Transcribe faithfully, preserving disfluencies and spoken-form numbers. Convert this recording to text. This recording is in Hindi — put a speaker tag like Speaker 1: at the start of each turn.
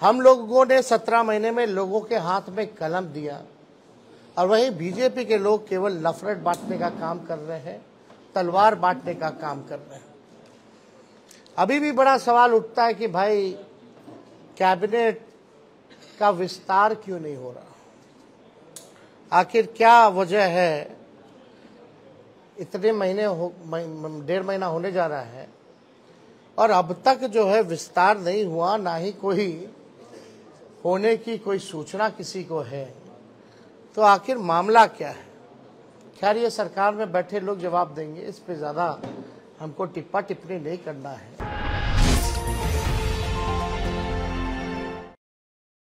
Speaker 1: हम लोगों ने सत्रह महीने में लोगों के हाथ में कलम दिया और वहीं बीजेपी के लोग केवल नफरत बांटने का काम कर रहे हैं, तलवार बांटने का काम कर रहे हैं। अभी भी बड़ा सवाल उठता है कि भाई कैबिनेट का विस्तार क्यों नहीं हो रहा, आखिर क्या वजह है। इतने महीने हो डेढ़ महीना होने जा रहा है और अब तक जो है विस्तार नहीं हुआ, ना ही कोई होने की कोई सूचना किसी को है। तो आखिर मामला क्या है। खैर ये सरकार में बैठे लोग जवाब देंगे, इस पे ज़्यादा हमको टिप्पा टिप्पणी नहीं करना है।